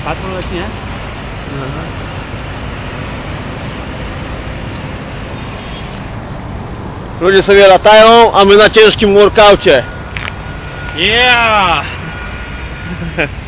Patrol leci, nie? Ludzie sobie latają, a my na ciężkim workaucie. Yeah!